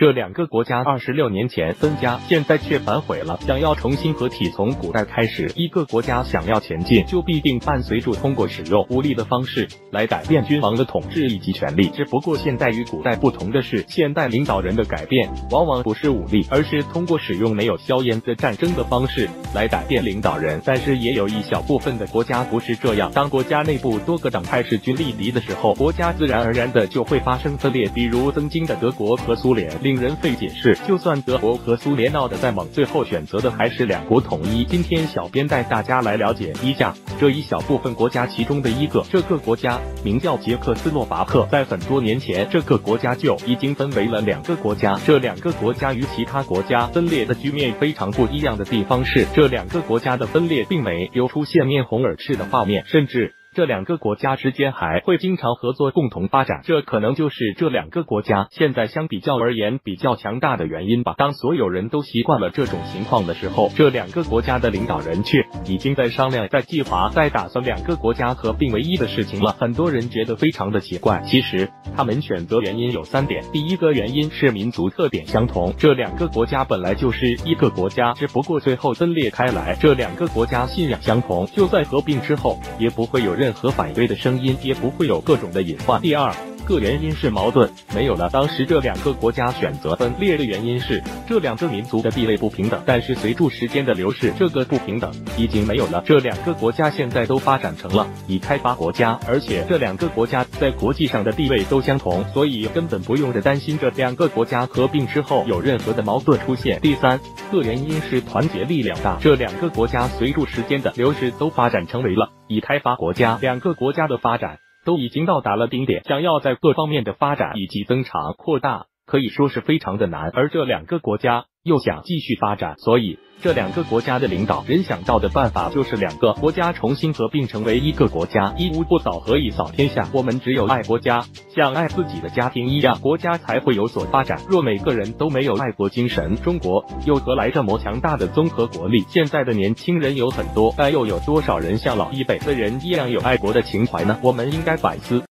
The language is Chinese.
这两个国家26年前分家，现在却反悔了，想要重新合体。从古代开始，一个国家想要前进，就必定伴随着通过使用武力的方式来改变君王的统治以及权力。只不过现代与古代不同的是，现代领导人的改变往往不是武力，而是通过使用没有硝烟的战争的方式来改变领导人。但是也有一小部分的国家不是这样，当国家内部多个党派势均力敌的时候，国家自然而然的就会发生分裂，比如曾经的德国和苏联，令人费解释，就算德国和苏联闹得再猛，最后选择的还是两国统一。今天小编带大家来了解一下这一小部分国家其中的一个，这个国家名叫捷克斯洛伐克。在很多年前，这个国家就已经分为了两个国家。这两个国家与其他国家分裂的局面非常不一样的地方是，这两个国家的分裂并没有出现面红耳赤的画面，甚至这两个国家之间还会经常合作共同发展，这可能就是这两个国家现在相比较而言比较强大的原因吧。当所有人都习惯了这种情况的时候，这两个国家的领导人却已经在商量、在计划、在打算两个国家合并为一的事情了。很多人觉得非常的奇怪，其实他们选择原因有3点。第一个原因是民族特点相同，这两个国家本来就是一个国家，只不过最后分裂开来。这两个国家信仰相同，就在合并之后也不会有任何反对的声音，也不会有各种的隐患。第二个原因是矛盾没有了。当时这两个国家选择分裂的原因是这两个民族的地位不平等，但是随着时间的流逝，这个不平等已经没有了。这两个国家现在都发展成了已开发国家，而且这两个国家在国际上的地位都相同，所以根本不用着担心这两个国家合并之后有任何的矛盾出现。第三个原因是团结力量大，这两个国家随着时间的流逝都发展成为了已开发国家，两个国家的发展都已经到达了顶点，想要在各方面的发展以及增长扩大，可以说是非常的难。而这两个国家又想继续发展，所以这两个国家的领导人想到的办法就是两个国家重新合并成为一个国家。一屋不扫何以扫天下？我们只有爱国家，像爱自己的家庭一样，国家才会有所发展。若每个人都没有爱国精神，中国又何来这么强大的综合国力？现在的年轻人有很多，但又有多少人像老一辈的人一样有爱国的情怀呢？我们应该反思。